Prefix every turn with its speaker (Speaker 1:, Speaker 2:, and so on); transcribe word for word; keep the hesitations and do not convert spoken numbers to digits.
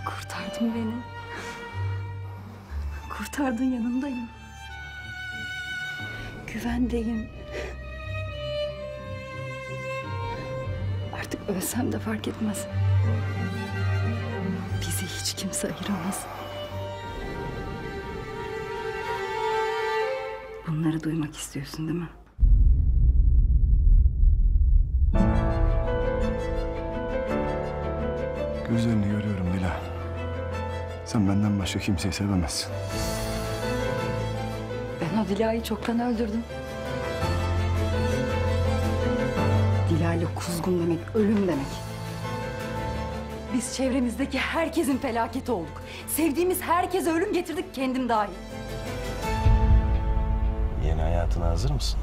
Speaker 1: Kurtardın beni. Kurtardın, yanındayım. Güvendeyim. Artık ölsem de fark etmez. Bizi hiç kimse ayıramaz. Bunları duymak istiyorsun değil mi?
Speaker 2: Gözlerini görüyorum Dila. Sen benden başka kimseyi sevemezsin.
Speaker 1: Ben o Dila'yı çoktan öldürdüm. Dila ile kuzgun demek, ölüm demek. Biz çevremizdeki herkesin felaketi olduk. Sevdiğimiz herkese ölüm getirdik, kendim dahil.
Speaker 3: Yeni hayatına hazır mısın?